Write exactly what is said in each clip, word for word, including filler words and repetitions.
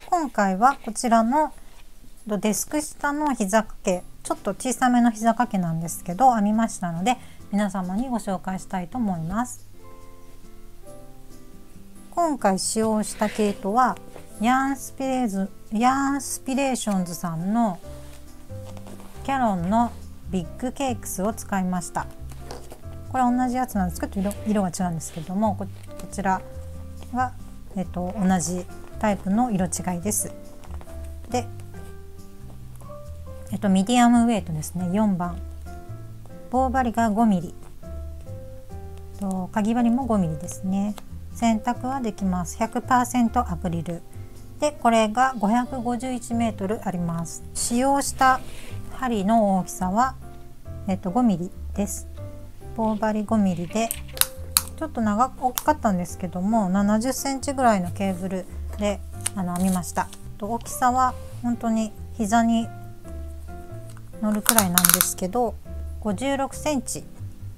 今回はこちらのデスク下の膝掛け、ちょっと小さめの膝掛けなんですけど編みましたので、皆様にご紹介したいと思います。今回使用した毛糸はヤーンスピレーズヤーンスピレーションズさんのキャロンのビッグケークスを使いました。これ同じやつなんですけど 色, 色が違うんですけども、こ, こちらが、えっと、同じタイプの色違いです。で、えっと、ミディアムウェイトですね。よんばん棒針が ごミリ、とかぎ針も ごミリですね。洗濯はできます。 ひゃくパーセント アクリルで、これがごひゃくごじゅういちメートルあります。使用した針の大きさは、えっと、ごミリです。棒針 ごミリでちょっと長く大きかったんですけども、ななじゅっセンチぐらいのケーブルであの編みました。大きさは本当に膝に乗るくらいなんですけど、ごじゅうろくセンチ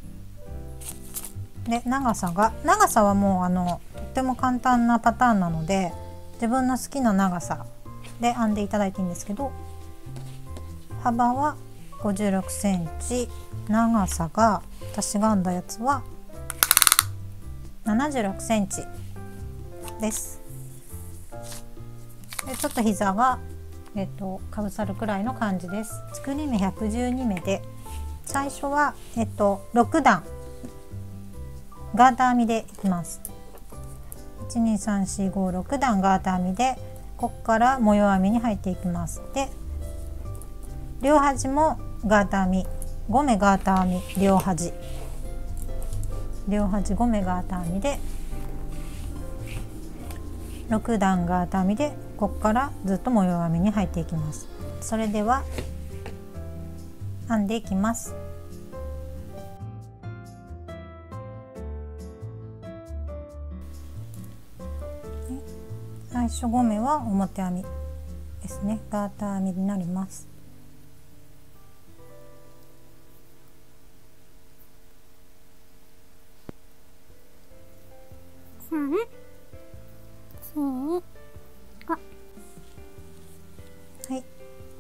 で、長さが長さはもうあのとっても簡単なパターンなので、自分の好きな長さで編んでいただいていいんですけど、幅はごじゅうろくセンチ、長さが私が編んだやつはななじゅうろくセンチです。でちょっと膝が、えっと、かぶさるくらいの感じです。作り目ひゃくじゅうに目で、最初は、えっと、ろくだんガーター編みでいきます。いちにさんしごろくだんガーター編みで、ここから模様編みに入っていきます。で、両端もガーター編み、ご目ガーター編み、両端両端ご目ガーター編みでろくだんガーター編みで、ここからずっと模様編みに入っていきます。それでは編んでいきます。最初ご目は表編みですね。ガーター編みになります。 さん、し、ご。 はい。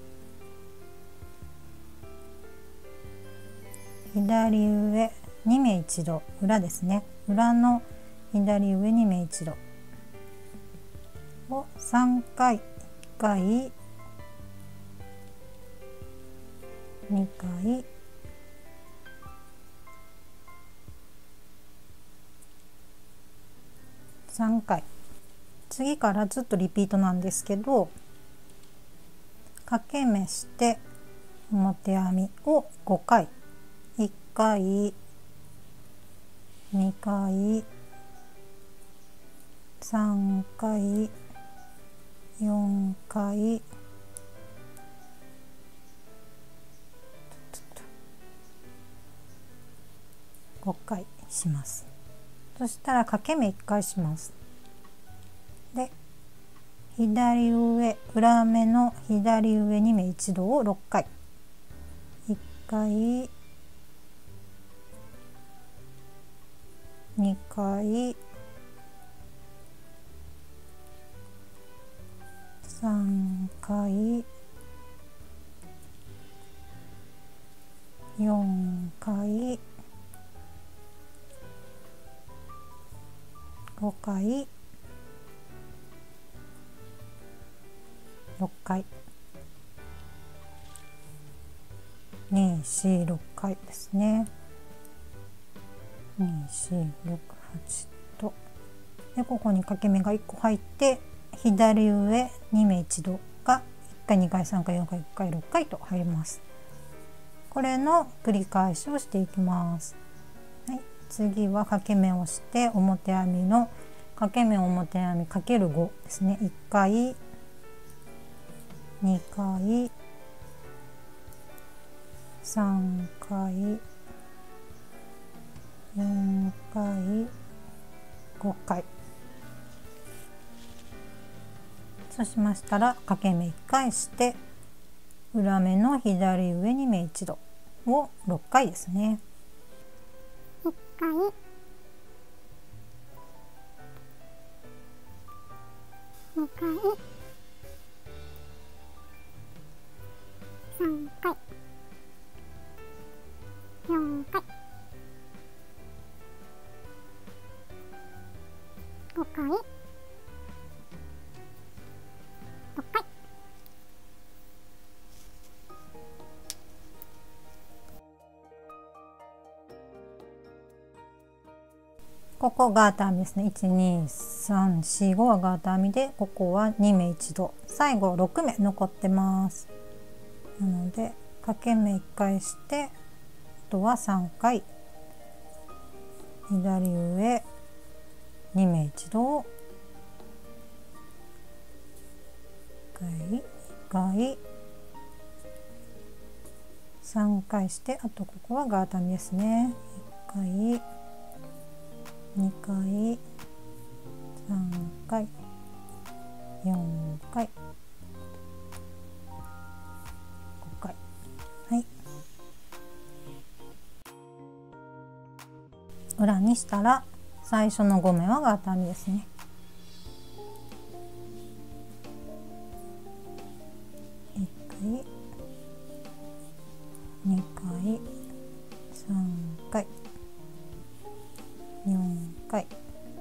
左上に目一度、裏ですね。裏の左上に目一度をさんかい、いっかい、にかい、さんかい。次からずっとリピートなんですけど、掛け目して表編みをごかい、いっかい、にかい、さんかい、よんかい、ごかいします。そしたら掛け目いっかいします。で、左上裏目の左上に目一度をろっかい、いっかい、にかい、さんかい、よんかい、ごかい、ろっかい、に、よん、ろっかいですね。に、よん、ろく、はちと、でここに掛け目がいっこ入って、左上に目一度がいっかい、にかい、さんかい、よんかい、ごかい、ろっかいと入ります。これの繰り返しをしていきます。はい、次は掛け目をして表編みの掛け目表編み ×ご ですね。いっかい、にかい、さんかい、よんかい、ごかい。そうしましたら掛け目いっかいして裏目の左上に目一度をろっかいですね。 いっかい、にかい、 さんかい、よんかい、ごかい、ろっかい。 ここガーター編みですね。いちにさんしごはガーター編みで、ここはにめい一度、最後ろくめ残ってます。なので掛け目いっかいして、あとはさんかい左上にめい一度、いっかいにかいさんかいして、あとここはガーター編みですね。いっかいにかいさんかいよんかいごかい。はい、裏にしたら最初のごめはガーター編みですね。いっかいにかいさんかいよんかい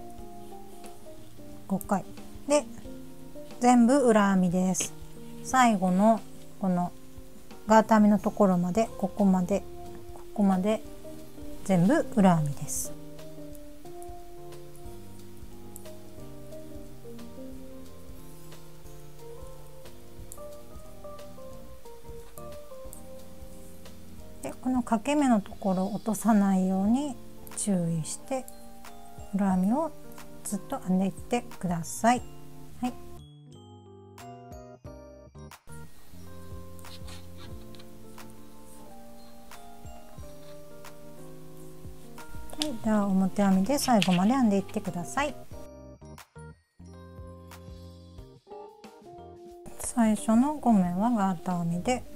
ごかいで全部裏編みです。最後のこのガーター編みのところまで、ここまでここまで全部裏編みです。でこの掛け目のところを落とさないように注意して裏編みをずっと編んでいってください。はい、はい、では表編みで最後まで編んでいってください。最初のごめはガーター編みで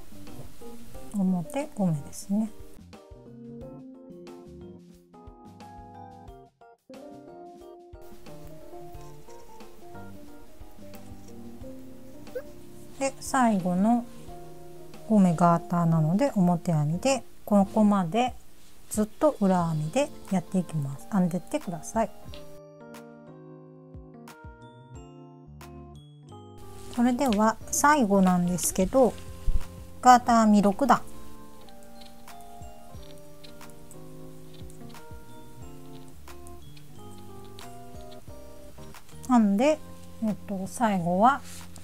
表ごめですね。で最後のごめガーターなので表編みでここまでずっと裏編みでやっていきます。編んでってください。それでは最後なんですけど、ガーター編みろくだん編んで、えっと、最後は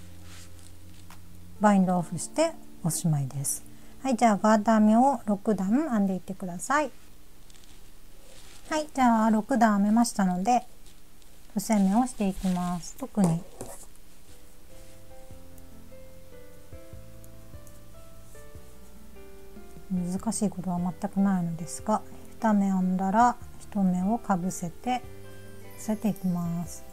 バインドオフしておしまいです。はい、じゃあガーター編みをろくだん編んでいってください。はい、じゃあろくだん編めましたので伏せ目をしていきます。特に難しいことは全くないのですが、に目編んだらいち目をかぶせて伏せていきます。